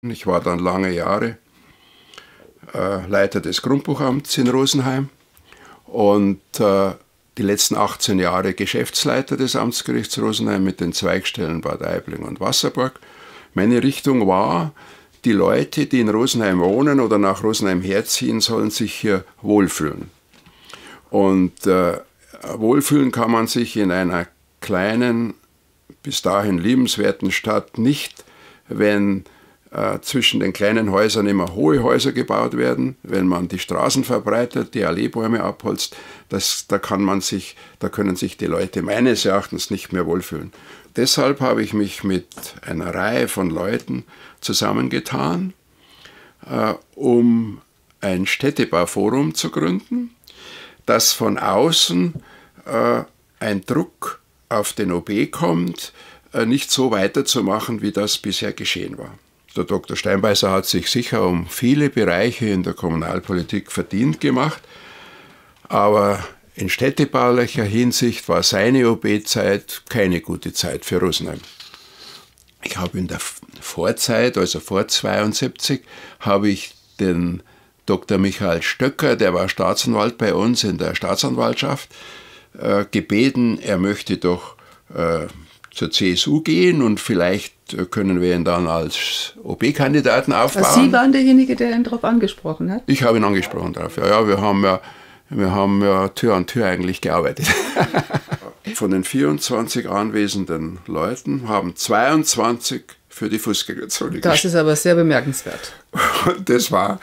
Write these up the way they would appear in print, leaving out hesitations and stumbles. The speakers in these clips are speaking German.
Ich war dann lange Jahre Leiter des Grundbuchamts in Rosenheim und die letzten 18 Jahre Geschäftsleiter des Amtsgerichts Rosenheim mit den Zweigstellen Bad Aibling und Wasserburg. Meine Richtung war, die Leute, die in Rosenheim wohnen oder nach Rosenheim herziehen, sollen sich hier wohlfühlen. Und wohlfühlen kann man sich in einer kleinen, bis dahin liebenswerten Stadt nicht, wenn zwischen den kleinen Häusern immer hohe Häuser gebaut werden, wenn man die Straßen verbreitert, die Alleebäume abholzt, da können sich die Leute meines Erachtens nicht mehr wohlfühlen. Deshalb habe ich mich mit einer Reihe von Leuten zusammengetan, um ein Städtebauforum zu gründen, das von außen ein Druck auf den OB kommt, nicht so weiterzumachen, wie das bisher geschehen war. Der Dr. Steinbeißer hat sich sicher um viele Bereiche in der Kommunalpolitik verdient gemacht, aber in städtebaulicher Hinsicht war seine OB-Zeit keine gute Zeit für Rosenheim. Ich habe in der Vorzeit, also vor 1972, habe ich den Dr. Michael Stöcker, der war Staatsanwalt bei uns in der Staatsanwaltschaft, gebeten, er möchte doch zur CSU gehen und vielleicht können wir ihn dann als OB-Kandidaten aufbauen. Also Sie waren derjenige, der ihn darauf angesprochen hat? Ich habe ihn angesprochen darauf. Ja, wir haben ja Tür an Tür eigentlich gearbeitet. Von den 24 anwesenden Leuten haben 22 für die Fußgängerzone gestimmt. Das ist aber sehr bemerkenswert. Das war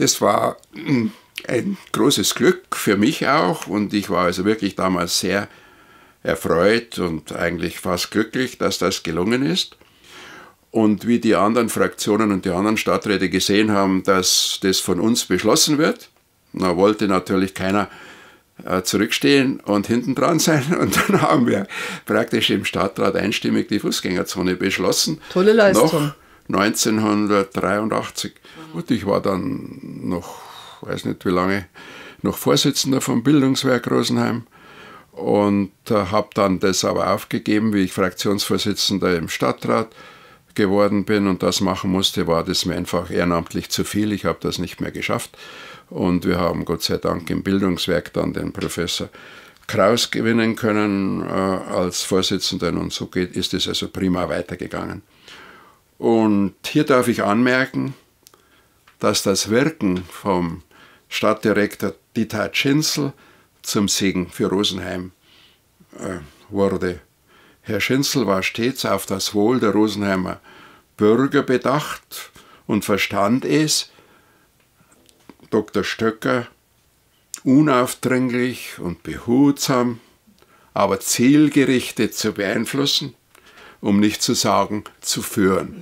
ein großes Glück für mich auch und ich war also wirklich damals sehr erfreut und eigentlich fast glücklich, dass das gelungen ist. Und wie die anderen Fraktionen und die anderen Stadträte gesehen haben, dass das von uns beschlossen wird, da wollte natürlich keiner zurückstehen und hinten dran sein. Und dann haben wir praktisch im Stadtrat einstimmig die Fußgängerzone beschlossen. Tolle Leistung. Noch 1983. Und ich war dann noch, weiß nicht wie lange, noch Vorsitzender vom Bildungswerk Rosenheim. Und habe dann das aber aufgegeben, wie ich Fraktionsvorsitzender im Stadtrat geworden bin und das machen musste, war das mir einfach ehrenamtlich zu viel. Ich habe das nicht mehr geschafft. Und wir haben Gott sei Dank im Bildungswerk dann den Professor Kraus gewinnen können als Vorsitzenden und so ist es also prima weitergegangen. Und hier darf ich anmerken, dass das Wirken vom Stadtdirektor Dieter Schinzel zum Segen für Rosenheim wurde. Herr Schinzel war stets auf das Wohl der Rosenheimer Bürger bedacht und verstand es, Dr. Stöcker unaufdringlich und behutsam, aber zielgerichtet zu beeinflussen, um nicht zu sagen, zu führen.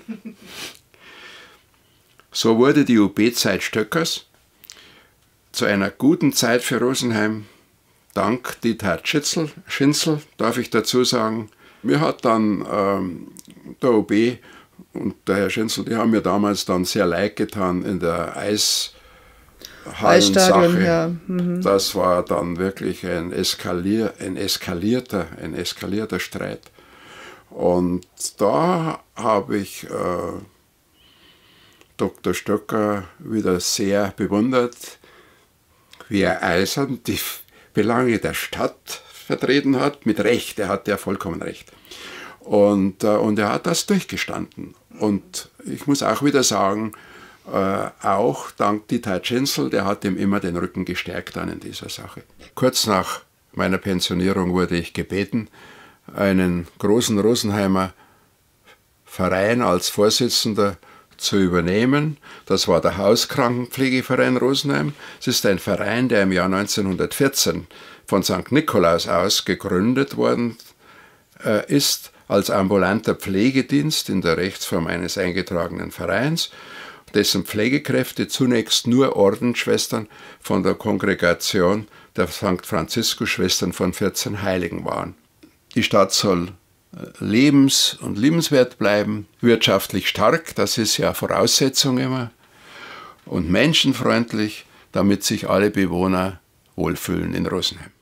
So wurde die UB-Zeit Stöckers zu einer guten Zeit für Rosenheim, dank Dieter Schinzel, darf ich dazu sagen. Mir hat dann der OB und der Herr Schinzel, die haben mir damals dann sehr leid getan in der Eishallensache. Ja. Das war dann wirklich ein eskalierter Streit. Und da habe ich Dr. Stöcker wieder sehr bewundert, wie er eisern die Belange der Stadt vertreten hat, mit Recht, er hatte ja vollkommen recht. Und er hat das durchgestanden. Und ich muss auch wieder sagen, auch dank Dieter Schinzel, der hat ihm immer den Rücken gestärkt dann in dieser Sache. Kurz nach meiner Pensionierung wurde ich gebeten, einen großen Rosenheimer Verein als Vorsitzender zu übernehmen. Das war der Hauskrankenpflegeverein Rosenheim. Es ist ein Verein, der im Jahr 1914 von St. Nikolaus aus gegründet worden ist, als ambulanter Pflegedienst in der Rechtsform eines eingetragenen Vereins, dessen Pflegekräfte zunächst nur Ordensschwestern von der Kongregation der St. Franziskus-Schwestern von 14 Heiligen waren. Die Stadt soll lebens- und liebenswert bleiben, wirtschaftlich stark, das ist ja Voraussetzung immer, und menschenfreundlich, damit sich alle Bewohner wohlfühlen in Rosenheim.